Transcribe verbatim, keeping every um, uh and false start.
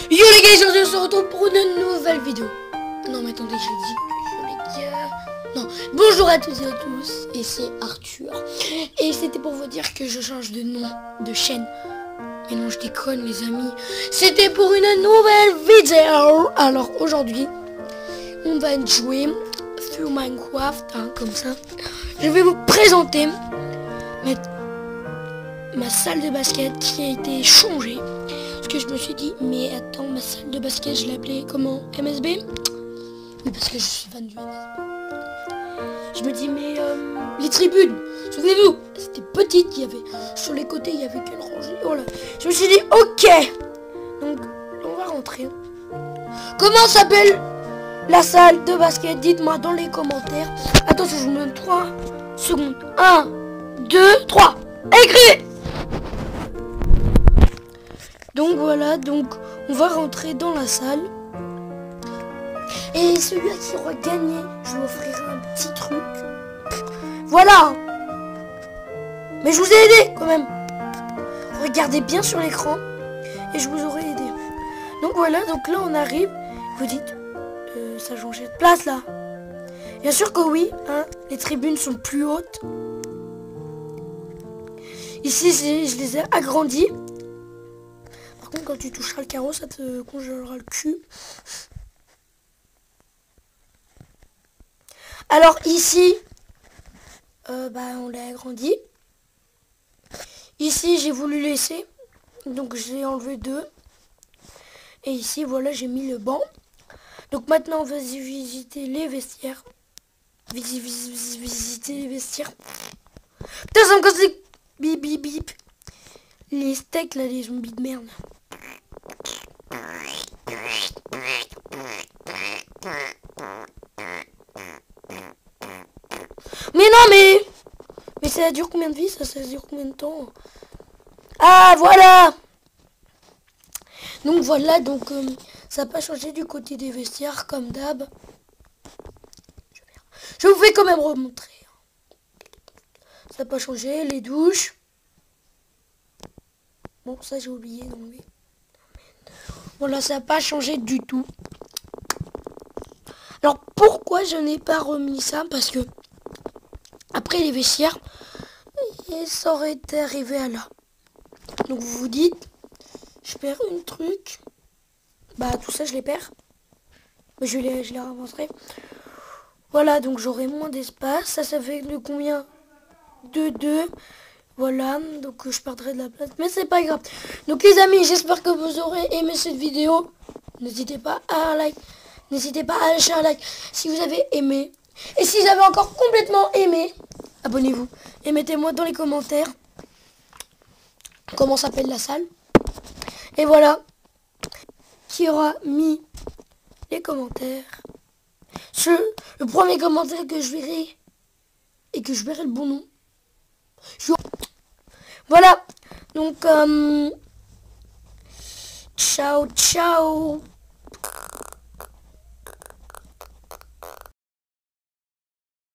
Yo les gars, aujourd'hui on se retrouve pour une nouvelle vidéo. Non mais attendez, j'ai dit yo les gars. Non, bonjour à toutes et à tous, et c'est Arthur. Et c'était pour vous dire que je change de nom de chaîne. Mais non, je déconne les amis. C'était pour une nouvelle vidéo. Alors aujourd'hui, on va jouer sur Minecraft, hein, comme ça. Je vais vous présenter ma, ma salle de basket qui a été changée. Parce que je me suis dit, mais attends, ma salle de basket, je l'ai appelée comment? M S B? Oui, parce que je suis fan du M S B. Je me dis, mais euh, les tribunes, souvenez-vous, c'était petite, il y avait, sur les côtés, il y avait qu'une rangée. Voilà. Je me suis dit, ok. Donc, on va rentrer. Comment s'appelle la salle de basket? Dites-moi dans les commentaires. Attention, je vous donne trois secondes. un, deux, trois. Écrit. Donc voilà, donc on va rentrer dans la salle. Et celui qui aura gagné, je lui offrirai un petit truc. Voilà. Mais je vous ai aidé quand même. Regardez bien sur l'écran et je vous aurai aidé. Donc voilà, donc là on arrive. Vous dites, euh, ça a changé de place là. Bien sûr que oui, hein, les tribunes sont plus hautes. Ici, je les ai agrandies. Par contre, quand tu toucheras le carreau, ça te congélera le cul. Alors ici, euh, bah, on l'a agrandi. Ici, j'ai voulu laisser. Donc, j'ai enlevé deux. Et ici, voilà, j'ai mis le banc. Donc maintenant, on va visiter les vestiaires. Vis vis vis visiter les vestiaires. Putain, ça me casse les... Bip, bip, bip. Les steaks, là, les zombies de merde. Mais non, mais... Mais ça dure combien de vie, ça, ça dure combien de temps? Ah, voilà. Donc voilà, donc euh, ça n'a pas changé du côté des vestiaires, comme d'hab. Je vous fais quand même remontrer. Ça n'a pas changé, les douches. Bon, ça j'ai oublié d'enlever. Voilà, ça n'a pas changé du tout. Alors, pourquoi je n'ai pas remis ça? Parce que, après les vestiaires, ça aurait été arrivé à là. Donc, vous vous dites, je perds une truc. Bah, tout ça, je les perds. Mais je les, je les ramasserai. Voilà, donc j'aurai moins d'espace. Ça, ça fait de combien? De deux. Voilà, donc je perdrai de la place. Mais c'est pas grave. Donc, les amis, j'espère que vous aurez aimé cette vidéo. N'hésitez pas à un like. N'hésitez pas à lâcher un like si vous avez aimé. Et si vous avez encore complètement aimé, abonnez-vous. Et mettez-moi dans les commentaires comment s'appelle la salle. Et voilà. Qui aura mis les commentaires. Ce, le premier commentaire que je verrai et que je verrai le bon nom. Je... Voilà. Donc, euh, ciao, ciao.